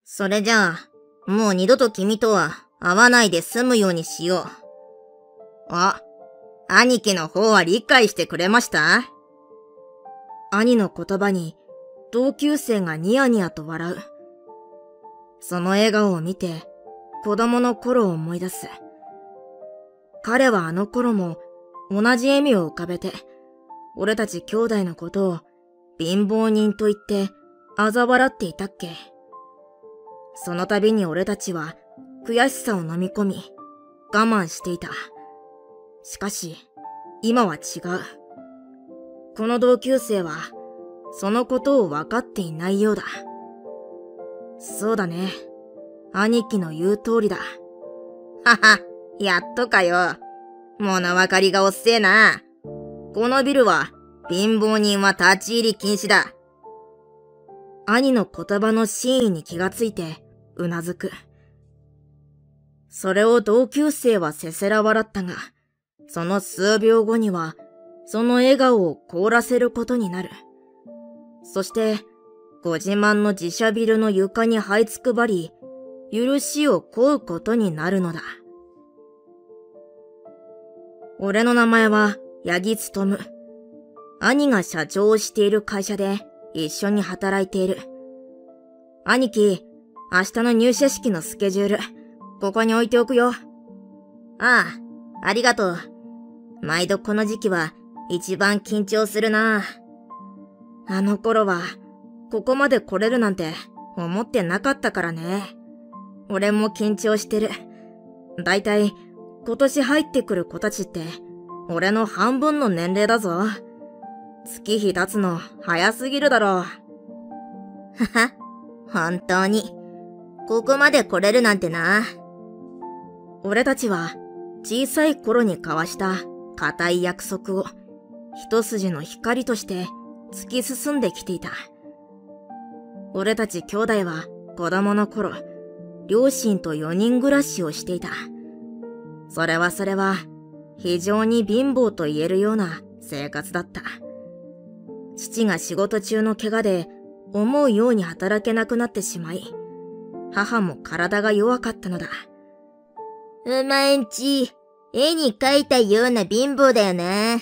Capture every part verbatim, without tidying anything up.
それじゃあ、もう二度と君とは会わないで済むようにしよう。あ、兄貴の方は理解してくれました？ 兄の言葉に同級生がニヤニヤと笑う。その笑顔を見て子供の頃を思い出す。彼はあの頃も同じ笑みを浮かべて、俺たち兄弟のことを貧乏人と言って嘲笑っていたっけ。その度に俺たちは悔しさを飲み込み我慢していた。しかし今は違う。この同級生はそのことを分かっていないようだ。そうだね。兄貴の言う通りだ。 はは、やっとかよ。物分かりがおっせえな。このビルは貧乏人は立ち入り禁止だ。 兄の言葉の真意に気がついてうなずく。それを同級生はせせら笑ったが、その数秒後にはその笑顔を凍らせることになる。そしてご自慢の自社ビルの床に這いつくばり、許しを請うことになるのだ。俺の名前は八木勉。兄が社長をしている会社で一緒に働いている。兄貴、明日の入社式のスケジュール、ここに置いておくよ。 ああ、ありがとう。毎度この時期は一番緊張するな。 あの頃は、ここまで来れるなんて思ってなかったからね。俺も緊張してる。だいたい今年入ってくる子たちって、俺の半分の年齢だぞ。月日経つの早すぎるだろう。はは、本当に、ここまで来れるなんてな。 俺たちは小さい頃に交わした固い約束を一筋の光として突き進んできていた。俺たち兄弟は子供の頃、両親と四人暮らしをしていた。それはそれは非常に貧乏と言えるような生活だった。父が仕事中の怪我で思うように働けなくなってしまい、母も体が弱かったのだ。 お前んち、絵に描いたような貧乏だよな。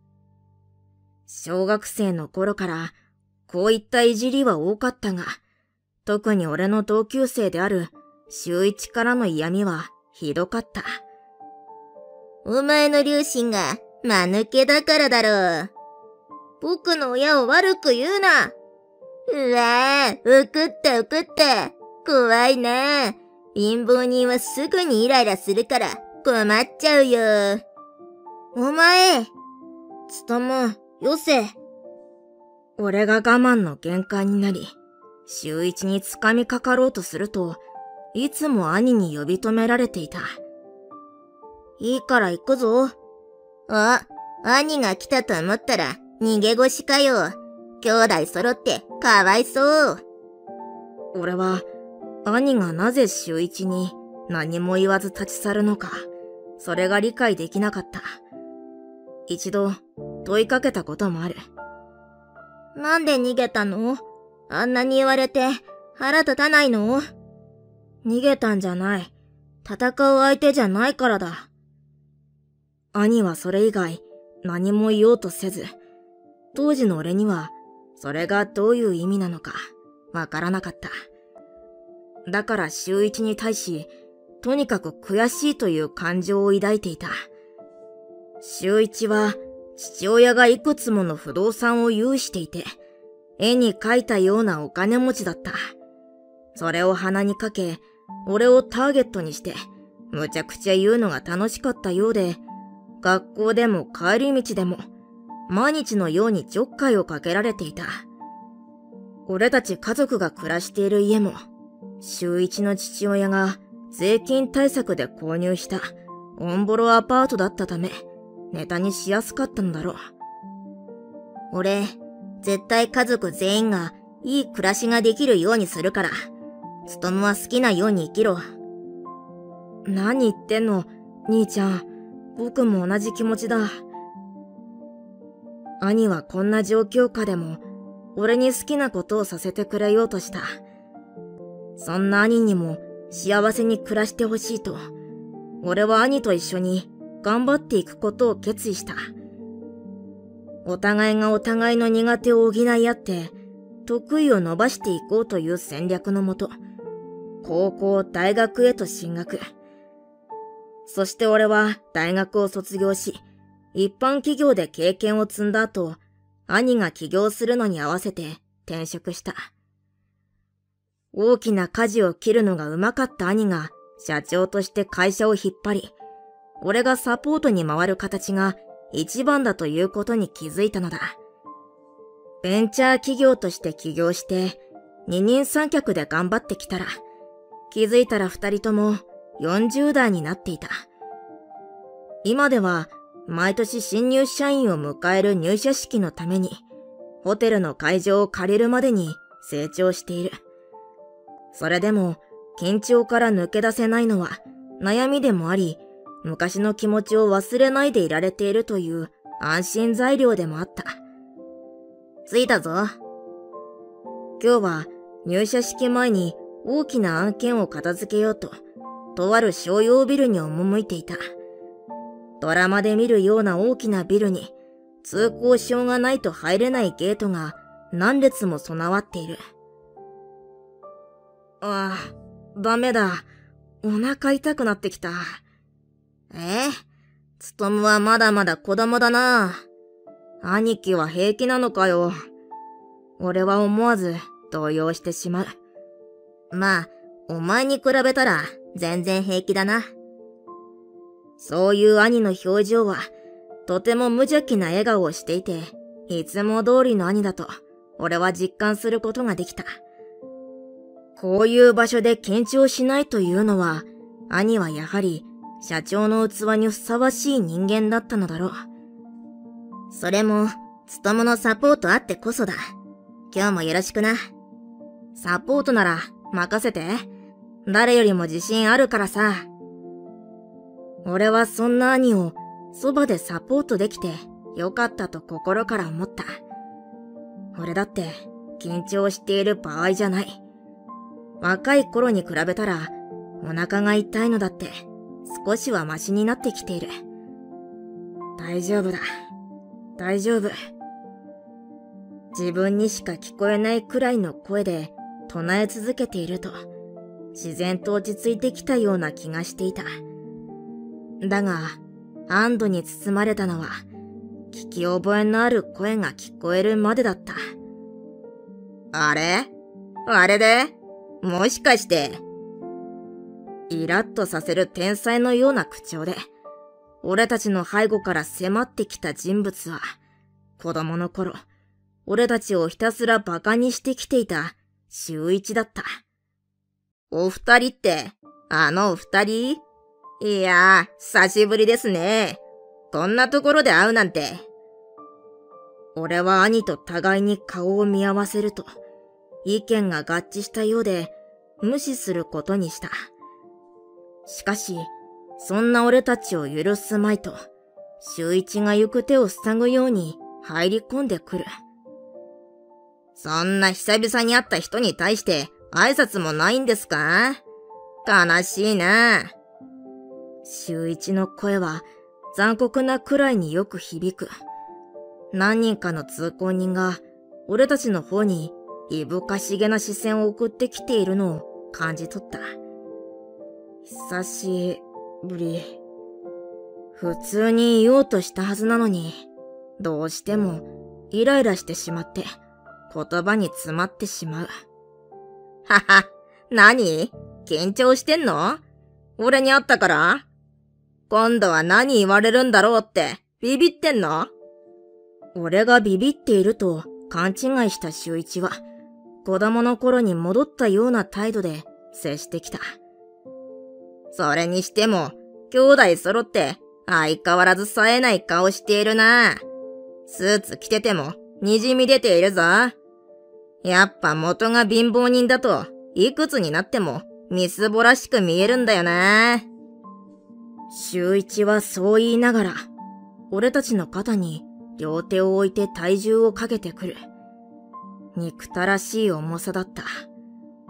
小学生の頃からこういったいじりは多かったが、特に俺の同級生である修一からの嫌味はひどかった。 お前の両親が間抜けだからだろう。僕の親を悪く言うな。うわぁ、怒った怒った。怖いな。貧乏人はすぐにイライラするから困っちゃうよ。お前、 つとも、よせ。俺が我慢の限界になり、修一に掴みかかろうとすると、いつも兄に呼び止められていた。 いいから行くぞ。あ、兄が来たと思ったら逃げ腰かよ。兄弟揃ってかわいそう。 俺は、兄がなぜ修一に何も言わず立ち去るのか、それが理解できなかった。一度問いかけたこともある。 なんで逃げたの？あんなに言われて腹立たないの？ 逃げたんじゃない。戦う相手じゃないからだ。兄はそれ以外何も言おうとせず、当時の俺にはそれがどういう意味なのかわからなかった。だから修一に対し、とにかく悔しいという感情を抱いていた。修一は父親がいくつもの不動産を有していて、絵に描いたようなお金持ちだった。それを鼻にかけ、俺をターゲットにして、むちゃくちゃ言うのが楽しかったようで、学校でも帰り道でも、毎日のようにちょっかいをかけられていた。俺たち家族が暮らしている家も、修一の父親が税金対策で購入したオンボロアパートだったため、ネタにしやすかったのだろう。 俺、絶対家族全員がいい暮らしができるようにするから、つとむは好きなように生きろ。 何言ってんの、兄ちゃん。僕も同じ気持ちだ。兄はこんな状況下でも、俺に好きなことをさせてくれようとした。 そんな兄にも幸せに暮らしてほしいと、俺は兄と一緒に頑張っていくことを決意した。お互いがお互いの苦手を補い合って、得意を伸ばしていこうという戦略のもと、高校、大学へと進学。そして俺は大学を卒業し、一般企業で経験を積んだ後、兄が起業するのに合わせて転職した。大きな舵を切るのがうまかった兄が社長として会社を引っ張り、俺がサポートに回る形が一番だということに気づいたのだ。ベンチャー企業として起業して、二人三脚で頑張ってきたら、気づいたら二人ともよんじゅう代になっていた。今では毎年新入社員を迎える入社式のために、ホテルの会場を借りるまでに成長している。それでも、緊張から抜け出せないのは悩みでもあり、昔の気持ちを忘れないでいられているという安心材料でもあった。着いたぞ。今日は入社式前に大きな案件を片付けようと、とある商用ビルに赴いていた。ドラマで見るような大きなビルに、通行証がないと入れないゲートが何列も備わっている。ああ、ダメだ。お腹痛くなってきた。 えつとむはまだまだ子供だな。 兄貴は平気なのかよ。俺は思わず動揺してしまう。 まあ、お前に比べたら全然平気だな。 そういう兄の表情は、とても無邪気な笑顔をしていて、いつも通りの兄だと、俺は実感することができた。こういう場所で緊張しないというのは、兄はやはり、社長の器にふさわしい人間だったのだろう。 それも、つとむのサポートあってこそだ。今日もよろしくな。 サポートなら、任せて。誰よりも自信あるからさ。俺はそんな兄をそばでサポートできてよかったと心から思った。俺だって緊張している場合じゃない。若い頃に比べたらお腹が痛いのだって少しはマシになってきている。大丈夫だ。大丈夫。自分にしか聞こえないくらいの声で唱え続けていると自然と落ち着いてきたような気がしていた。だが、安堵に包まれたのは、聞き覚えのある声が聞こえるまでだった。 あれあれでもしかして。 イラッとさせる天才のような口調で、俺たちの背後から迫ってきた人物は、子供の頃、俺たちをひたすら馬鹿にしてきていた修一だった。 お二人って、あのお二人？いやー、久しぶりですね。こんなところで会うなんて。 俺は兄と互いに顔を見合わせると、意見が合致したようで、無視することにした。しかし、そんな俺たちを許すまいと、修一が行く手を塞ぐように入り込んでくる。 そんな久々に会った人に対して挨拶もないんですか？悲しいな。 修一の声は残酷なくらいによく響く。何人かの通行人が俺たちの方にいぶかしげな視線を送ってきているのを感じ取った。久しぶり。普通に言おうとしたはずなのに、どうしてもイライラしてしまって言葉に詰まってしまう。 はは、何？緊張してんの？俺に会ったから？今度は何言われるんだろうってビビってんの？ 俺がビビっていると勘違いした修一は、子供の頃に戻ったような態度で接してきた。 それにしても、兄弟揃って相変わらず冴えない顔しているな。スーツ着てても滲み出ているぞ。やっぱ元が貧乏人だといくつになってもみすぼらしく見えるんだよな。 修一はそう言いながら、俺たちの肩に両手を置いて体重をかけてくる。憎たらしい重さだった。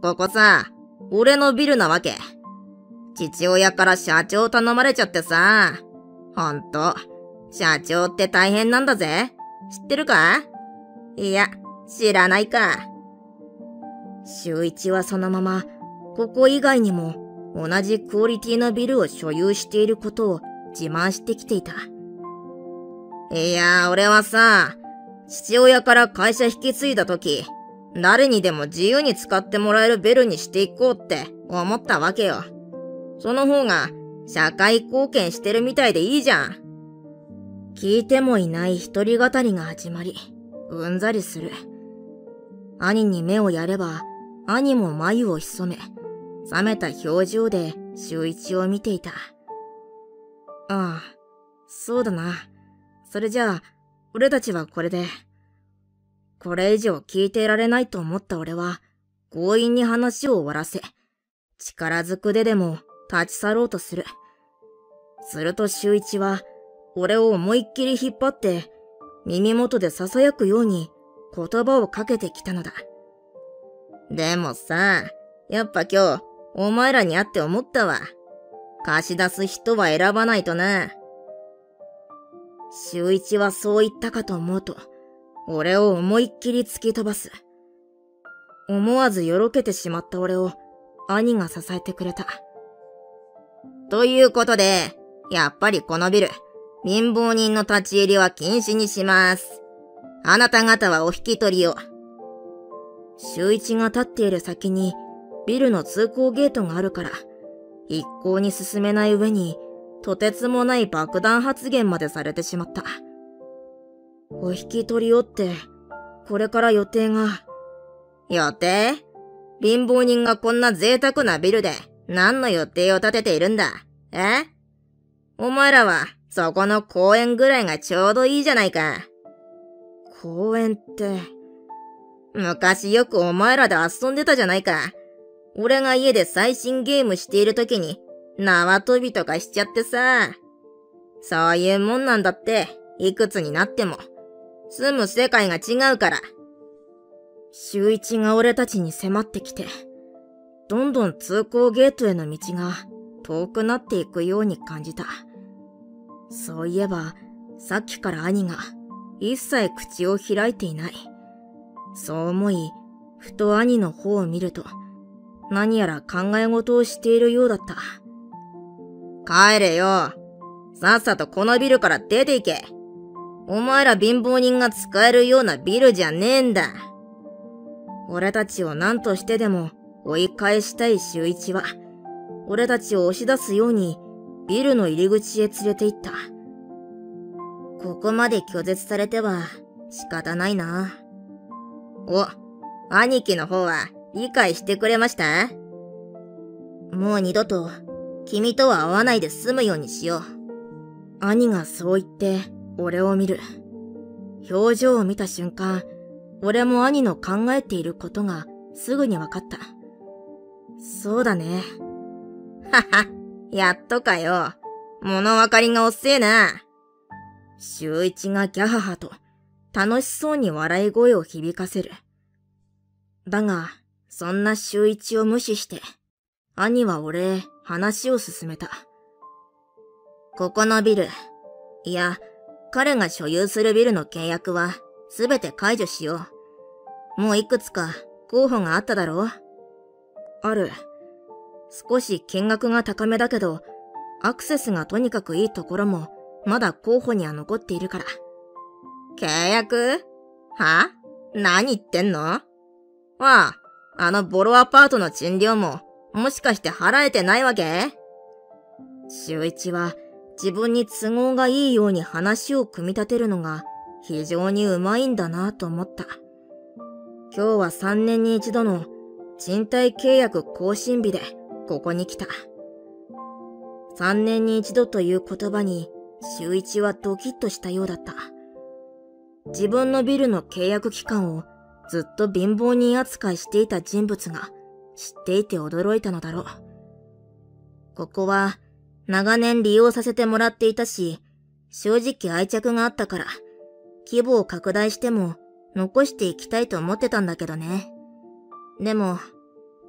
ここさ、俺のビルなわけ。父親から社長頼まれちゃってさ。ほんと、社長って大変なんだぜ。知ってるか？いや、知らないか。 秀一はそのまま、ここ以外にも同じクオリティのビルを所有していることを自慢してきていた。 いや、俺はさ、父親から会社引き継いだ時、誰にでも自由に使ってもらえるビルにしていこうって思ったわけよ。その方が社会貢献してるみたいでいいじゃん。 聞いてもいない一人語りが始まり、うんざりする。兄に目をやれば、兄も眉を潜め、冷めた表情で秀一を見ていた。ああ、そうだな。それじゃあ、俺たちはこれで。これ以上聞いてられないと思った俺は、強引に話を終わらせ、力ずくででも立ち去ろうとする。すると秀一は、俺を思いっきり引っ張って、耳元で囁くように言葉をかけてきたのだ。 でもさ、やっぱ今日、お前らに会って思ったわ。貸し出す人は選ばないとな。 秀一はそう言ったかと思うと、俺を思いっきり突き飛ばす。思わずよろけてしまった俺を、兄が支えてくれた。 ということで、やっぱりこのビル、貧乏人の立ち入りは禁止にします。あなた方はお引き取りを。 秀一が立っている先に、ビルの通行ゲートがあるから、一向に進めない上に、とてつもない爆弾発言までされてしまった。お引き取りをって、これから予定が。 予定？貧乏人がこんな贅沢なビルで何の予定を立てているんだ？え？お前らはそこの公園ぐらいがちょうどいいじゃないか。 公園って。 昔よくお前らで遊んでたじゃないか。俺が家で最新ゲームしている時に縄跳びとかしちゃってさ。そういうもんなんだって、いくつになっても。住む世界が違うから。 秀一が俺たちに迫ってきて、どんどん通行ゲートへの道が遠くなっていくように感じた。そういえば、さっきから兄が一切口を開いていない。そう思い、ふと兄の方を見ると、何やら考え事をしているようだった。 帰れよ。さっさとこのビルから出て行け。お前ら貧乏人が使えるようなビルじゃねえんだ。 俺たちを何としてでも追い返したい秀一は、俺たちを押し出すようにビルの入り口へ連れて行った。 ここまで拒絶されては仕方ないな。お、兄貴の方は理解してくれました？もう二度と君とは会わないで済むようにしよう。 兄がそう言って俺を見る。表情を見た瞬間、俺も兄の考えていることがすぐに分かった。そうだね。 はは、やっとかよ。物分かりが遅えな。 秀一がギャハハと楽しそうに笑い声を響かせる。だが、そんな秀一を無視して、兄は俺へ話を進めた。 ここのビル、いや、彼が所有するビルの契約はすべて解除しよう。もういくつか候補があっただろう？ ある。少し金額が高めだけど、アクセスがとにかくいいところもまだ候補には残っているから。 契約？は？何言ってんの？わあ、あのボロアパートの賃料ももしかして払えてないわけ？ 秀一は自分に都合がいいように話を組み立てるのが非常にうまいんだなと思った。今日はさんねんに一度の賃貸契約更新日でここに来た。さんねんに一度という言葉に秀一はドキッとしたようだった。自分のビルの契約期間をずっと貧乏人扱いしていた人物が知っていて驚いたのだろう。ここは長年利用させてもらっていたし、正直愛着があったから、規模を拡大しても残していきたいと思ってたんだけどね。でも、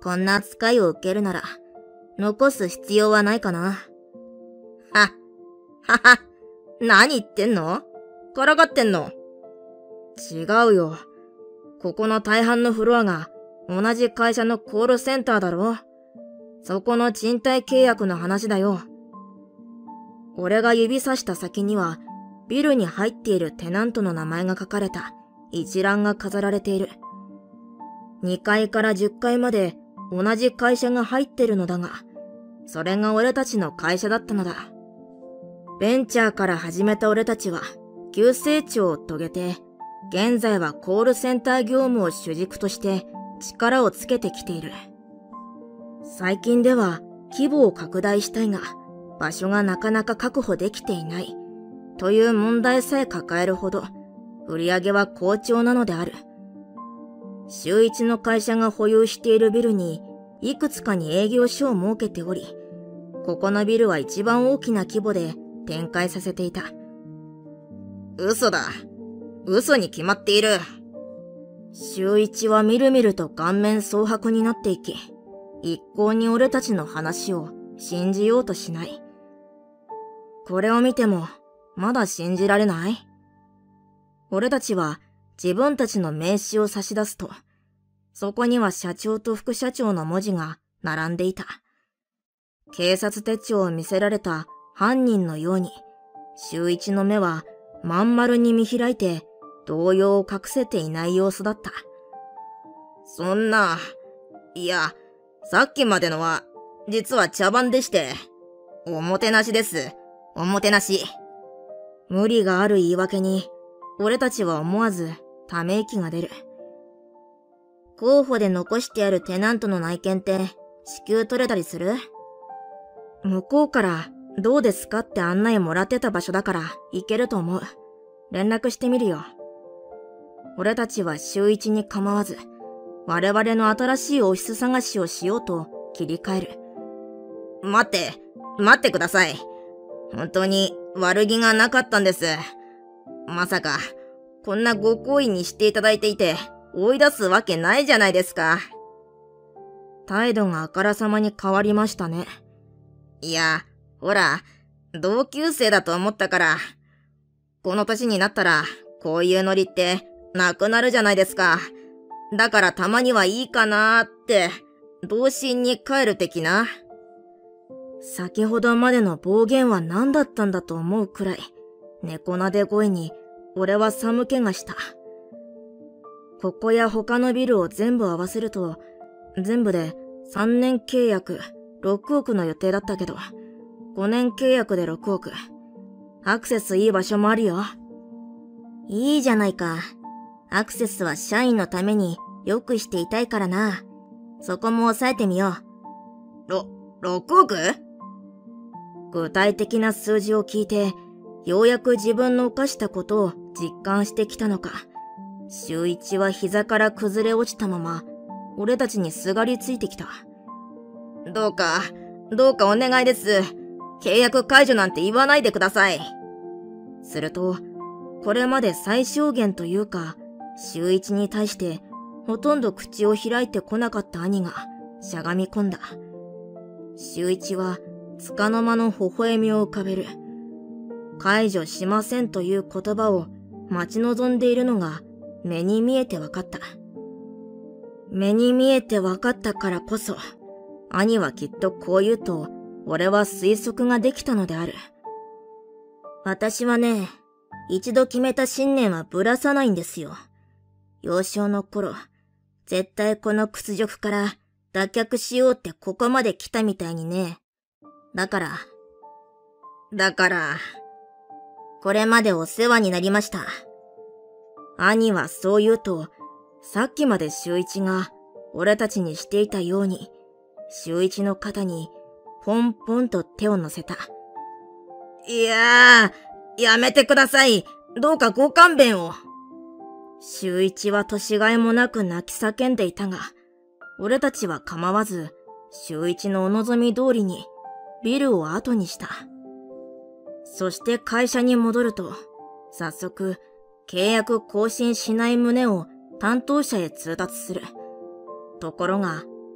こんな扱いを受けるなら、残す必要はないかな。は、はは、何言ってんの？からかってんの？ 違うよ。ここの大半のフロアが同じ会社のコールセンターだろ。そこの賃貸契約の話だよ。俺が指さした先には、ビルに入っているテナントの名前が書かれた一覧が飾られている。にかいからじゅっかいまで同じ会社が入ってるのだが、それが俺たちの会社だったのだ。ベンチャーから始めた俺たちは急成長を遂げて、現在はコールセンター業務を主軸として力をつけてきている。最近では規模を拡大したいが、場所がなかなか確保できていないという問題さえ抱えるほど売り上げは好調なのである。週一の会社が保有しているビルにいくつかに営業所を設けており、ここのビルは一番大きな規模で展開させていた。 嘘だ。嘘に決まっている。 週一はみるみると顔面蒼白になっていき、一向に俺たちの話を信じようとしない。これを見てもまだ信じられない？俺たちは自分たちの名刺を差し出すと、そこには社長と副社長の文字が並んでいた。警察手帳を見せられた犯人のように、週一の目はまん丸に見開いて動揺を隠せていない様子だった。 そんな、いや、さっきまでのは実は茶番でして、おもてなしです。おもてなし。 無理がある言い訳に、俺たちは思わずため息が出る。 候補で残してあるテナントの内見って支給取れたりする？ 向こうからどうですかって案内もらってた場所だから行けると思う。連絡してみるよ。俺たちは週一に構わず、我々の新しいオフィス探しをしようと切り替える。 待って、待ってください。本当に悪気がなかったんです。まさか、こんなご好意にしていただいていて、追い出すわけないじゃないですか。 態度があからさまに変わりましたね。 いや、ほら、同級生だと思ったから、この年になったら、こういうノリってなくなるじゃないですか。だからたまにはいいかなーって、童心に帰る的な。 先ほどまでの暴言は何だったんだと思うくらい、猫なで声に俺は寒気がした。ここや他のビルを全部合わせると、全部でさんねん契約ろくおくの予定だったけど、ごねん契約でろくおく。アクセスいい場所もあるよ。 いいじゃないか。アクセスは社員のために良くしていたいからな。そこも抑えてみよう。ろ、ろくおく？ 具体的な数字を聞いて、ようやく自分の犯したことを実感してきたのか、週一は膝から崩れ落ちたまま、俺たちにすがりついてきた。 どうか、どうかお願いです。契約解除なんて言わないでください。 すると、これまで最小限というか、週一に対してほとんど口を開いてこなかった兄がしゃがみ込んだ。週一は束の間の微笑みを浮かべる。解除しませんという言葉を待ち望んでいるのが目に見えてわかった。目に見えてわかったからこそ、兄はきっとこう言うと俺は推測ができたのである。 私はね、一度決めた信念はぶらさないんですよ。幼少の頃、絶対この屈辱から脱却しようってここまで来たみたいにね。だから、だから、これまでお世話になりました。 兄はそう言うと、さっきまで周一が俺たちにしていたように、周一の肩にポンポンと手を乗せた。 いやー、やめてください。どうかご勘弁を。 周一は年がいもなく泣き叫んでいたが、俺たちは構わず、周一のお望み通りにビルを後にした。そして会社に戻ると、早速、契約更新しない旨を担当者へ通達する。ところが、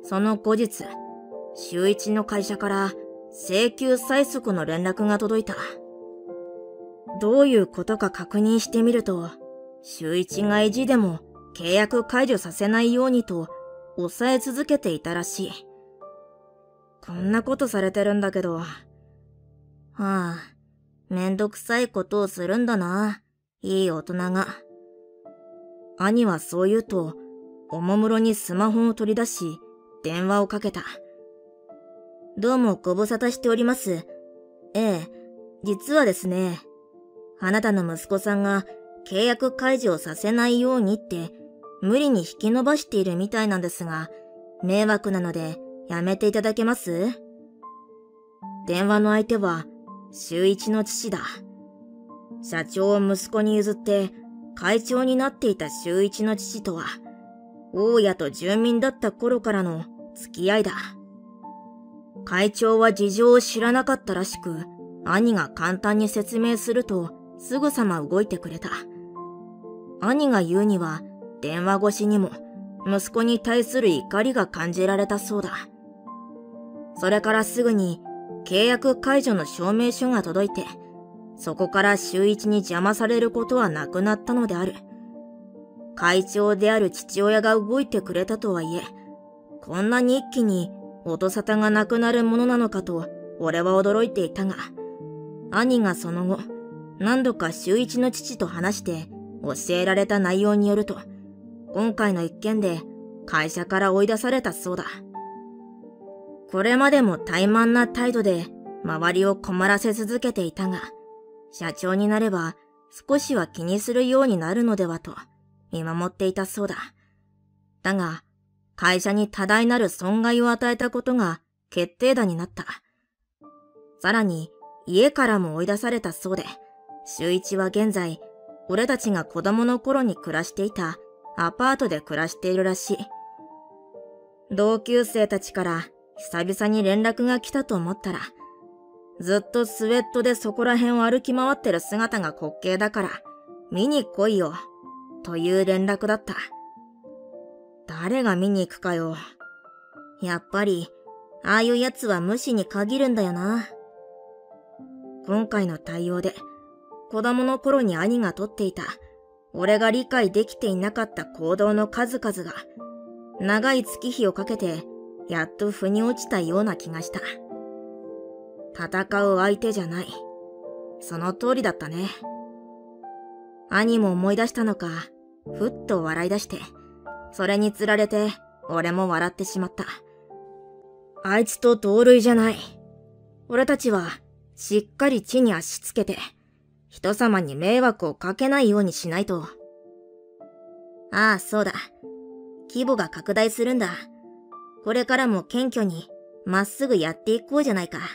その後日、周一の会社から請求催促の連絡が届いた。どういうことか確認してみると、周一が意地でも契約解除させないようにと抑え続けていたらしい。こんなことされてるんだけど。はあ、めんどくさいことをするんだな、いい大人が。兄はそう言うと、おもむろにスマホを取り出し、電話をかけた。どうもご無沙汰しております。ええ、実はですね、あなたの息子さんが契約解除をさせないようにって無理に引き延ばしているみたいなんですが、迷惑なのでやめていただけます？電話の相手は周一の父だ。社長を息子に譲って会長になっていた周一の父とは、大家と住民だった頃からの付き合いだ。会長は事情を知らなかったらしく、兄が簡単に説明するとすぐさま動いてくれた。兄が言うには、電話越しにも息子に対する怒りが感じられたそうだ。それからすぐに契約解除の証明書が届いて、そこから周一に邪魔されることはなくなったのである。会長である父親が動いてくれたとはいえ、こんなに一気に音沙汰がなくなるものなのかと俺は驚いていたが、兄がその後何度か周一の父と話して教えられた内容によると、今回の一件で会社から追い出されたそうだ。これまでも怠慢な態度で周りを困らせ続けていたが、社長になれば少しは気にするようになるのではと見守っていたそうだ。だが、会社に多大なる損害を与えたことが決定打になった。さらに、家からも追い出されたそうで、周一は現在、俺たちが子供の頃に暮らしていたアパートで暮らしているらしい。同級生たちから久々に連絡が来たと思ったら、ずっとスウェットでそこら辺を歩き回ってる姿が滑稽だから、見に来いよ、という連絡だった。誰が見に行くかよ。やっぱり、ああいうやつは無視に限るんだよな。今回の対応で、子供の頃に兄がとっていた、俺が理解できていなかった行動の数々が、長い月日をかけて、やっと腑に落ちたような気がした。戦う相手じゃない。その通りだったね。兄も思い出したのか、ふっと笑い出して、それにつられて、俺も笑ってしまった。あいつと同類じゃない。俺たちは、しっかり地に足つけて、人様に迷惑をかけないようにしないと。ああ、そうだ。規模が拡大するんだ。これからも謙虚に、まっすぐやっていこうじゃないか。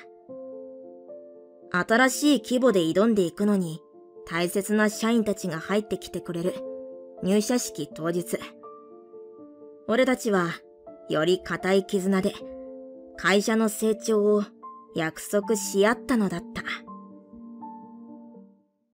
新しい規模で挑んでいくのに、大切な社員たちが入ってきてくれる。入社式当日。俺たちは、より固い絆で、会社の成長を約束し合ったのだった。